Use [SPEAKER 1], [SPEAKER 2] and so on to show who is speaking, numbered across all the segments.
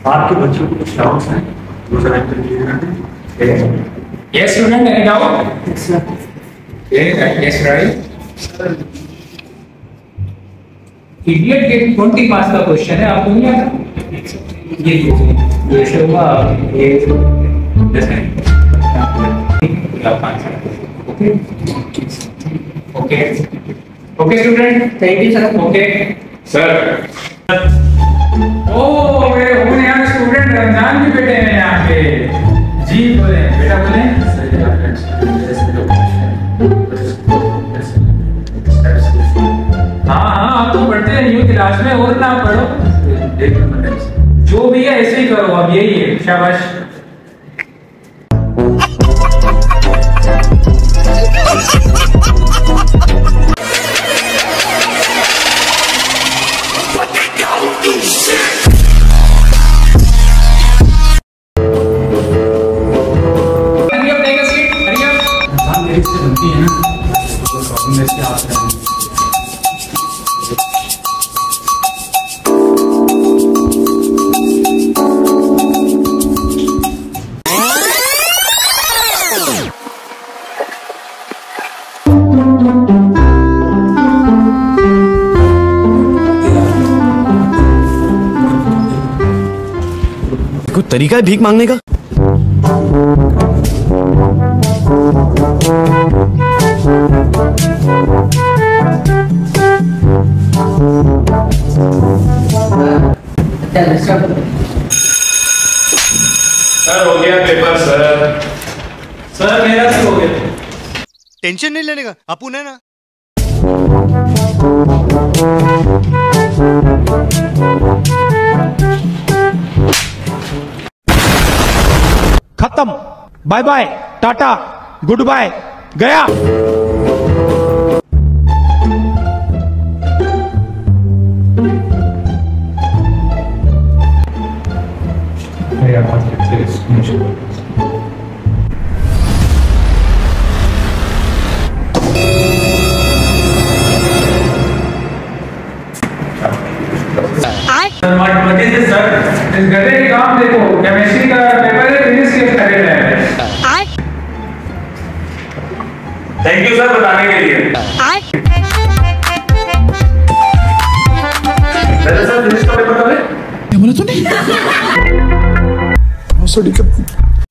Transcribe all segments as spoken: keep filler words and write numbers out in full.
[SPEAKER 1] आपके बच्चों को कुछ डाउट्स हैं वो जरा क्लियर कर दें।
[SPEAKER 2] Yes, student, any doubt?
[SPEAKER 1] Yes, sir.
[SPEAKER 2] Yes, right. Idiot getting twenty marks का क्वेश्चन है, आपको नहीं आता? ये ये ऐसे हुआ, ये जैसे आप answer okay okay okay student,
[SPEAKER 3] thank you sir.
[SPEAKER 2] Okay sir. ओ मेरे होने यहाँ स्टूडेंट रमजान भी बैठे हैं यहाँ पे। जी बोले बेटा बोले। हाँ हाँ आप तो पढ़ते हैं न्यू क्लास में, और ना पढ़ो, जो भी है ऐसे ही करो, अब यही है, शाबाश।
[SPEAKER 4] कुछ तरीका है भीख मांगने का?
[SPEAKER 1] सर हो गया पेपर सर। सर मेरा भी हो गया।
[SPEAKER 4] टेंशन नहीं लेने का, अपुन है ना।
[SPEAKER 5] खत्म, bye bye, tata, good bye, गया।
[SPEAKER 2] सर इस गधे के काम देखो, केमिस्ट्री का पेपर है, फिजिक्स के खरीद है।
[SPEAKER 1] थैंक यू सर बताने के लिए। वैसे सर फिजिक्स का पेपर कब है?
[SPEAKER 5] क्या बोला तूने? सॉरी कब?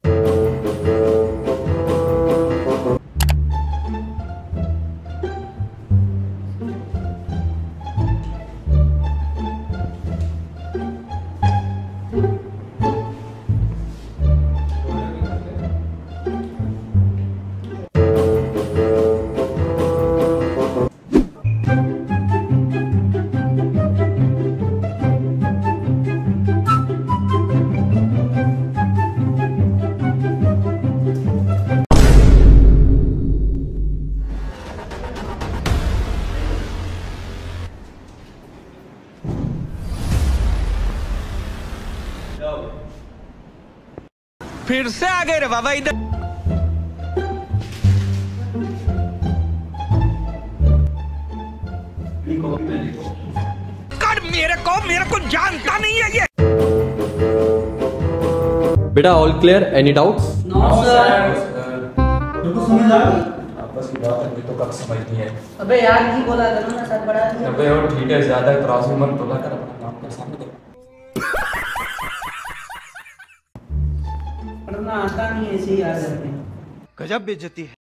[SPEAKER 4] फिर से आ गए रे बाबा इधर। कर मेरे को मेरे को जानता नहीं है ये।
[SPEAKER 6] बेटा all clear, any doubts?
[SPEAKER 3] No sir.
[SPEAKER 1] तुमको समझ आ गई? आपस की बात अभी तो कब समझ नहीं है।
[SPEAKER 3] अबे यार की बोला करो ना सर, बड़ा
[SPEAKER 6] अबे और ठीक है, ज्यादा त्रासू मत तोला कर, अपना काम कर सामने कर।
[SPEAKER 3] पढ़ना आता नहीं, ऐसे ही आ जाते हैं।
[SPEAKER 4] गजब बेइज्जती है।